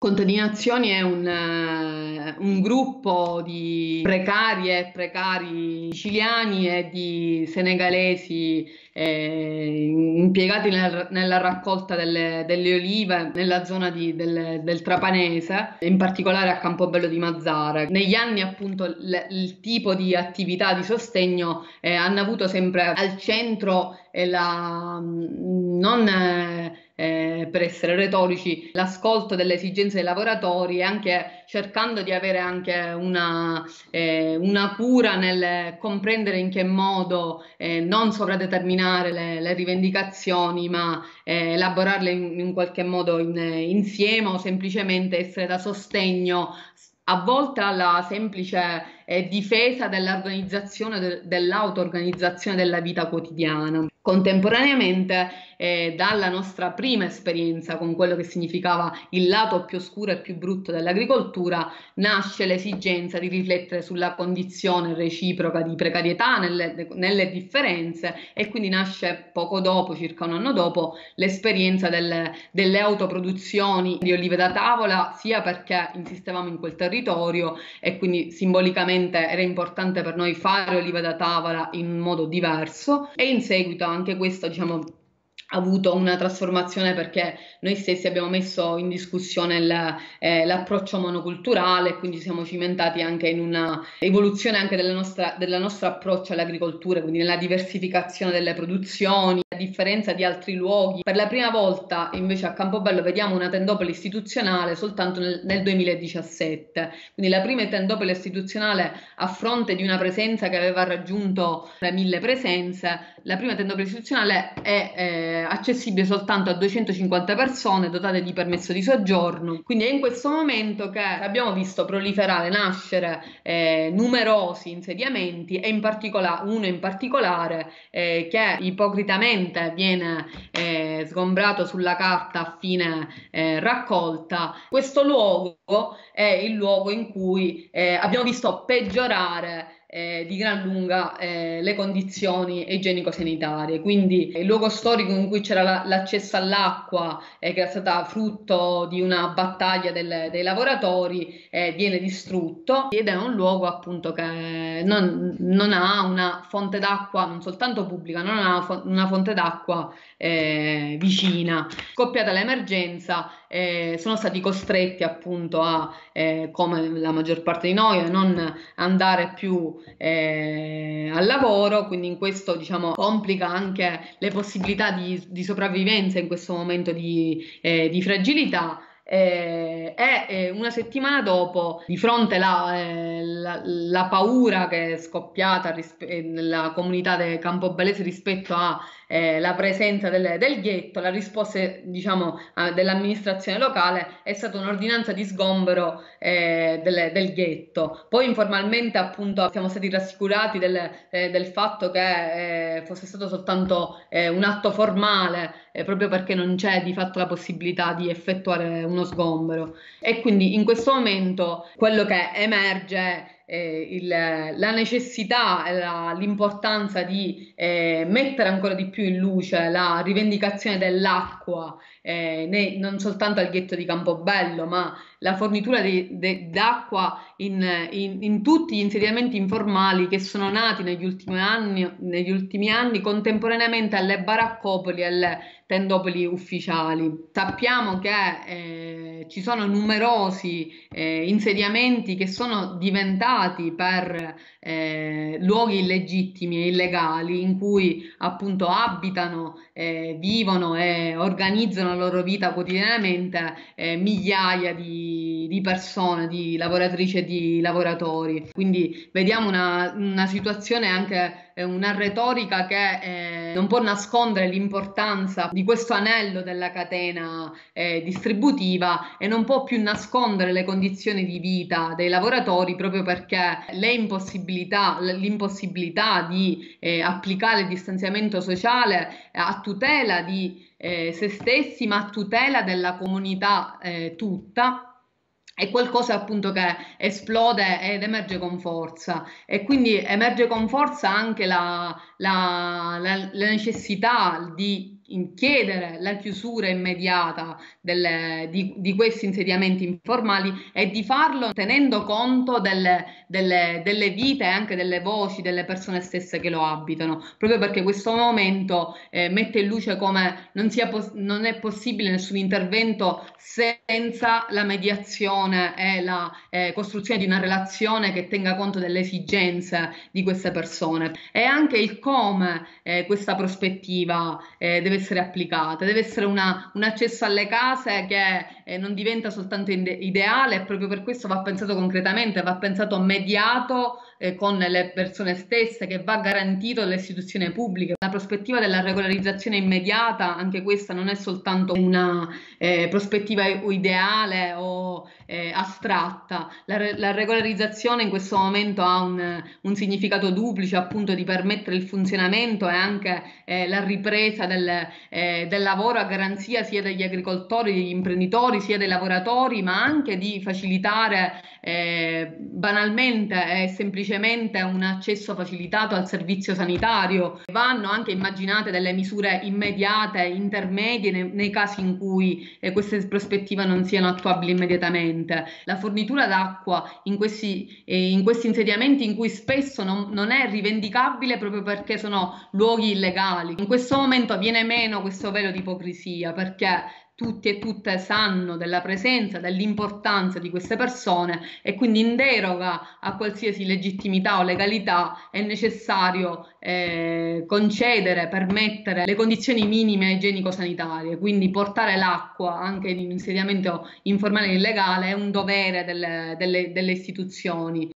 Contadinazioni è un gruppo di precarie e precari siciliani e di senegalesi impiegati nella raccolta delle olive nella zona del Trapanese, in particolare a Campobello di Mazzara. Negli anni appunto il tipo di attività di sostegno hanno avuto sempre al centro non per essere retorici, l'ascolto delle esigenze dei lavoratori e anche cercando di avere anche una cura nel comprendere in che modo non sovradeterminare le rivendicazioni, ma elaborarle in qualche modo insieme o semplicemente essere da sostegno a volte alla semplice difesa dell'organizzazione, dell'auto-organizzazione della vita quotidiana. Contemporaneamente, dalla nostra prima esperienza con quello che significava il lato più oscuro e più brutto dell'agricoltura, nasce l'esigenza di riflettere sulla condizione reciproca di precarietà nelle differenze e quindi nasce poco dopo, circa un anno dopo, l'esperienza delle autoproduzioni di olive da tavola, sia perché insistevamo in quel territorio e quindi simbolicamente era importante per noi fare olive da tavola in un modo diverso, e in seguito anche questo, diciamo, ha avuto una trasformazione perché noi stessi abbiamo messo in discussione l'approccio monoculturale, quindi siamo cimentati anche in una evoluzione anche del nostro approccio all'agricoltura, quindi nella diversificazione delle produzioni, a differenza di altri luoghi. Per la prima volta invece a Campobello vediamo una tendopoli istituzionale soltanto nel 2017, quindi la prima tendopoli istituzionale a fronte di una presenza che aveva raggiunto le 1000 presenze. La prima tendopoli istituzionale è accessibile soltanto a 250 persone dotate di permesso di soggiorno, quindi è in questo momento che abbiamo visto proliferare, nascere numerosi insediamenti e uno in particolare che ipocritamente viene sgombrato sulla carta a fine raccolta. Questo luogo è il luogo in cui abbiamo visto peggiorare di gran lunga le condizioni igienico-sanitarie, quindi il luogo storico in cui c'era l'accesso all'acqua, che era stata frutto di una battaglia dei lavoratori, viene distrutto, ed è un luogo appunto che non ha una fonte d'acqua, non soltanto pubblica, non ha una fonte d'acqua vicina. Scoppiata l'emergenza, sono stati costretti appunto come la maggior parte di noi, a non andare più al lavoro, quindi in questo, diciamo, complica anche le possibilità di sopravvivenza in questo momento di fragilità. Una settimana dopo, di fronte alla paura che è scoppiata nella comunità campobellese rispetto alla presenza del ghetto, la risposta, diciamo, dell'amministrazione locale è stata un'ordinanza di sgombero del ghetto. Poi informalmente appunto siamo stati rassicurati del fatto che fosse stato soltanto un atto formale, proprio perché non c'è di fatto la possibilità di effettuare uno sgombero. E quindi in questo momento quello che emerge è la necessità e l'importanza di mettere ancora di più in luce la rivendicazione dell'acqua, non soltanto al ghetto di Campobello, ma la fornitura d'acqua in tutti gli insediamenti informali che sono nati negli ultimi anni contemporaneamente alle baraccopoli e alle tendopoli ufficiali. Sappiamo che ci sono numerosi insediamenti che sono diventati per luoghi illegittimi e illegali in cui appunto abitano, vivono e organizzano la loro vita quotidianamente migliaia di persone, di lavoratrici e di lavoratori. Quindi vediamo una situazione anche una retorica che non può nascondere l'importanza di questo anello della catena distributiva e non può più nascondere le condizioni di vita dei lavoratori, proprio perché l'impossibilità di applicare il distanziamento sociale a tutela di se stessi, ma a tutela della comunità tutta. È qualcosa appunto che esplode ed emerge con forza, e quindi emerge con forza anche la necessità di chiedere la chiusura immediata di questi insediamenti informali e di farlo tenendo conto delle vite e anche delle voci delle persone stesse che lo abitano, proprio perché questo momento mette in luce come non è possibile nessun intervento senza la mediazione e la costruzione di una relazione che tenga conto delle esigenze di queste persone e anche il come questa prospettiva deve essere applicata, deve essere un accesso alle case che non diventa soltanto ideale, e proprio per questo va pensato concretamente, va pensato mediato con le persone stesse, che va garantito dalle istituzioni pubbliche. La prospettiva della regolarizzazione immediata, anche questa non è soltanto una prospettiva ideale o astratta. La regolarizzazione in questo momento ha un significato duplice, appunto di permettere il funzionamento e anche la ripresa del lavoro a garanzia sia degli agricoltori, degli imprenditori, sia dei lavoratori, ma anche di facilitare banalmente e semplicemente un accesso facilitato al servizio sanitario. Vanno anche immaginate delle misure immediate, intermedie, nei casi in cui queste prospettive non siano attuabili immediatamente. La fornitura d'acqua in questi insediamenti in cui spesso non è rivendicabile proprio perché sono luoghi illegali. In questo momento viene meno questo velo di ipocrisia, perché tutti e tutte sanno della presenza, dell'importanza di queste persone, e quindi in deroga a qualsiasi legittimità o legalità è necessario concedere, permettere le condizioni minime igienico-sanitarie. Quindi portare l'acqua anche in un insediamento informale e illegale è un dovere delle istituzioni.